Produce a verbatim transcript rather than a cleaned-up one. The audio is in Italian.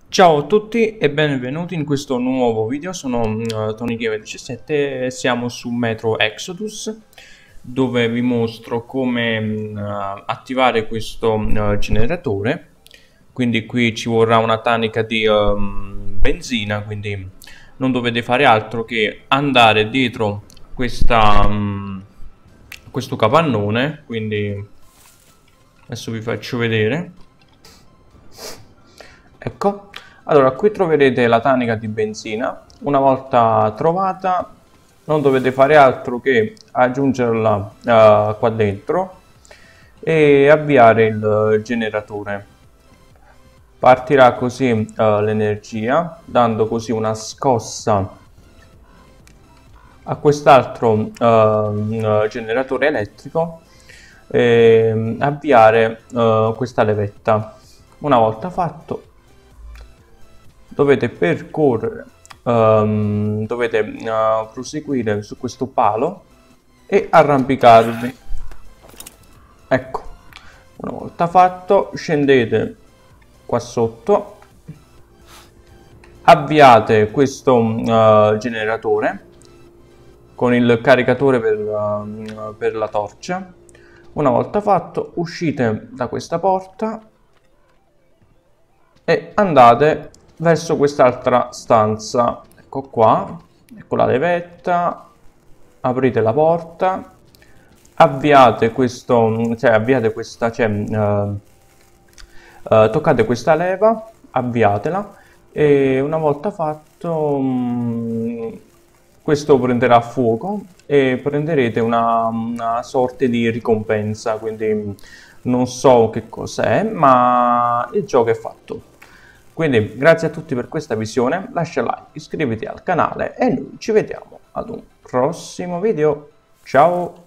Ciao a tutti e benvenuti in questo nuovo video. Sono uh, Tony Gamer diciassette e siamo su Metro Exodus, dove vi mostro come uh, attivare questo uh, generatore. Quindi qui ci vorrà una tanica di um, benzina, quindi non dovete fare altro che andare dietro questa, um, questo capannone. Quindi adesso vi faccio vedere. Ecco, allora qui troverete la tanica di benzina. Una volta trovata non dovete fare altro che aggiungerla uh, qua dentro e avviare il generatore. Partirà così uh, l'energia, dando così una scossa a quest'altro uh, generatore elettrico e avviare uh, questa levetta. Una volta fatto dovete percorrere, um, dovete uh, proseguire su questo palo e arrampicarvi. Ecco, una volta fatto scendete qua sotto, avviate questo uh, generatore con il caricatore per, uh, per la torcia. Una volta fatto uscite da questa porta e andate verso quest'altra stanza. Ecco qua, ecco la levetta, aprite la porta, avviate questo, cioè avviate questa, cioè uh, uh, toccate questa leva, avviatela e una volta fatto um, questo prenderà fuoco e prenderete una, una sorta di ricompensa, quindi non so che cos'è, ma il gioco è fatto. Quindi grazie a tutti per questa visione, lascia like, iscriviti al canale e noi ci vediamo ad un prossimo video. Ciao!